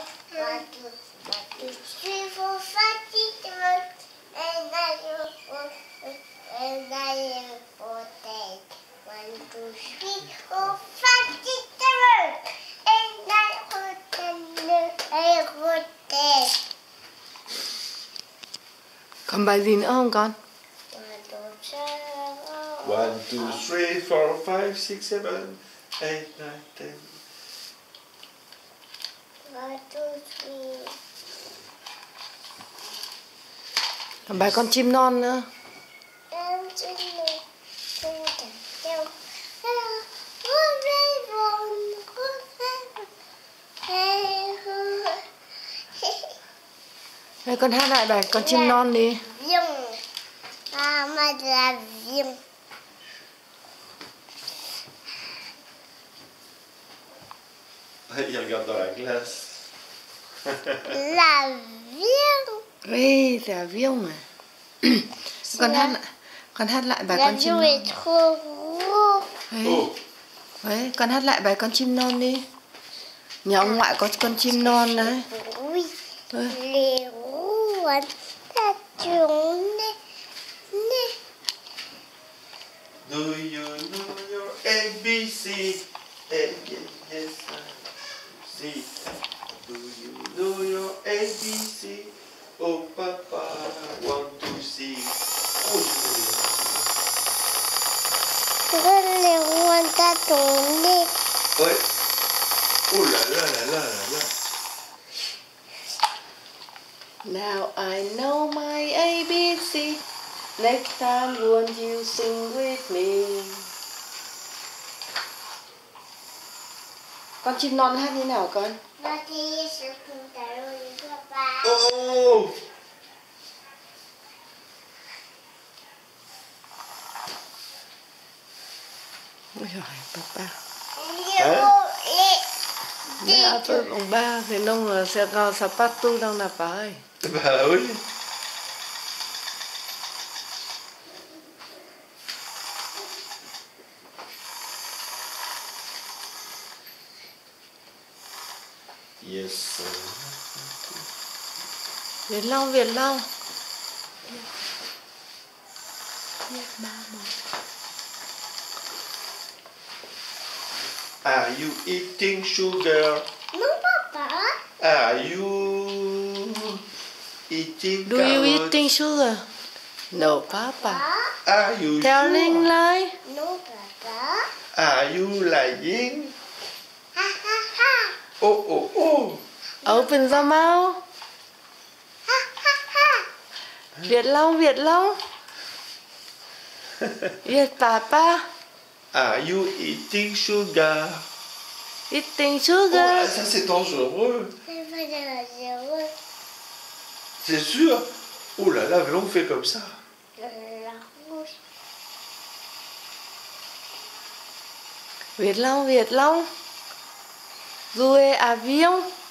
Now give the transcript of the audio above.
Còn bài gì nữa không con? 1, 2, 3, 4, 5, 6, 7, 8, 9, 10. 1, 2, 3. Còn bài con chim non nữa. Đây con hát lại bài con chim non đi. Il regarde dans la glace. Ê, là viông à. Con hát lại bài con chim non. Đấy, con hát lại bài con chim non đi. Nhà ông ngoại có con chim non đấy. Do you know your ABC? Yes, I see. Do you know your ABC? Oh, Papa, want to see. Ouais. Oh là là là là là. Now I know my ABC. Next time won't you sing with me? Con chim non hát như nào con? Oh! Ôi giời, papa. Hả? Ông ba thì nông là sẽ có sapato đang là phải. Bah oui. Yes. Việt Long, Việt Long. Việt ba một. Are you eating sugar? No, Papa. Are you eating Do carrot? you eating sugar? No, Papa. Are you Telling sure? lie? No, Papa. Are you lying? Ha ha ha. Oh, oh, oh. Open the mouth. Ha ha ha. Việt Long, Việt Long. Việt Papa. Are you eating sugar? Eating Oh, sugar. ça c'est dangereux. C'est pas dangereux. C'est sûr. Oh là là, mais on fait comme ça. La rouge. Việt Long, Việt Long. Jouer avion.